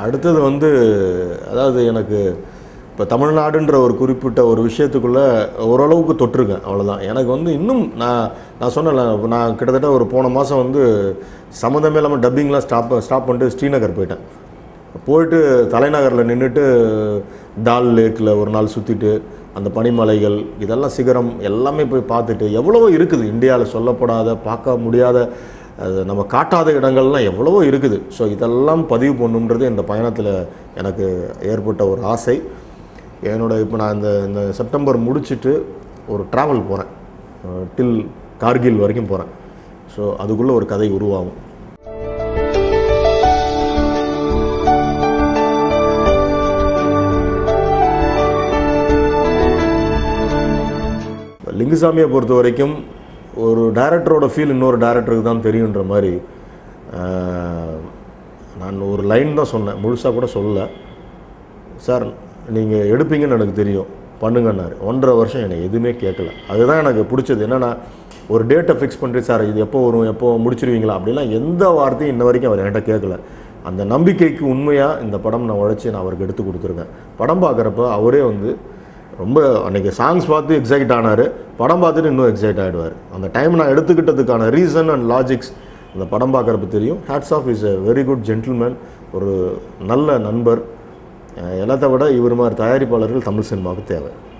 அடுத்தது வந்து அதாவது எனக்கு இப்போ தமிழ்நாடுன்ற ஒரு குறிப்பிட்ட ஒரு விஷயத்துக்குள்ளே ஓரளவுக்கு தொட்டிருக்கேன், அவ்வளோதான். எனக்கு வந்து இன்னும் நான் சொன்னேன்ல, நான் கிட்டத்தட்ட ஒரு போன மாதம் வந்து சம்மந்தமே இல்லாமல் டப்பிங்லாம் ஸ்டாப் பண்ணிட்டு ஸ்ரீநகர் போயிட்டேன். போயிட்டு தலைநகரில் நின்றுட்டு டால் லேக்கில் ஒரு நாள் சுற்றிட்டு அந்த பனிமலைகள் இதெல்லாம் சிகரம் எல்லாமே போய் பார்த்துட்டு எவ்வளவோ இருக்குது இந்தியாவில் சொல்லப்படாத பார்க்க முடியாத அது நம்ம காட்டாத இடங்கள்லாம் எவ்வளவோ இருக்குது. ஸோ இதெல்லாம் பதிவு பண்ணுன்றது இந்த பயணத்தில் எனக்கு ஏற்பட்ட ஒரு ஆசை. இப்போ நான் இந்த செப்டம்பர் முடிச்சுட்டு ஒரு ட்ராவல் போகிறேன், டில் கார்கில் வரைக்கும் போகிறேன். ஸோ அதுக்குள்ளே ஒரு கதை உருவாகும். லிங்குசாமியை பொறுத்த வரைக்கும் ஒரு டைரக்டரோட ஃபீல் இன்னொரு டைரக்டருக்கு தான் தெரியுன்ற மாதிரி நான் ஒரு லைன் தான் சொன்னேன், முழுசாக கூட சொல்லலை. சார் நீங்கள் எடுப்பீங்கன்னு எனக்கு தெரியும், பண்ணுங்கன்னாரு. 1.5 வருஷம் என்னை எதுவுமே கேட்கல. அதுதான் எனக்கு பிடிச்சது. என்னென்னா ஒரு டேட்டை ஃபிக்ஸ் பண்ணிட்டு சார் இது எப்போ வரும், எப்போ முடிச்சிருவீங்களா அப்படிலாம் எந்த வார்த்தையும் இன்ன வரைக்கும் அவர் என்கிட்ட கேட்கல. அந்த நம்பிக்கைக்கு உண்மையாக இந்த படம் நான் உழைச்சி நான் அவருக்கு எடுத்து கொடுத்துருக்கேன். படம் பார்க்குறப்ப அவரே வந்து ரொம்ப அன்றைக்கி சாங்ஸ் பார்த்து எக்ஸைட் ஆனார், படம் பார்த்துட்டு இன்னும் எக்ஸைட் ஆகிடுவார். அந்த டைம் நான் எடுத்துக்கிட்டதுக்கான ரீசன் அண்ட் லாஜிக்ஸ் அந்த படம் பார்க்குறப்ப தெரியும். Hats off is a very good gentleman, ஒரு நல்ல நண்பர். எல்லாத்த விட இவர் மாதிரி தயாரிப்பாளர்கள் தமிழ் சினிமாவுக்கு தேவை.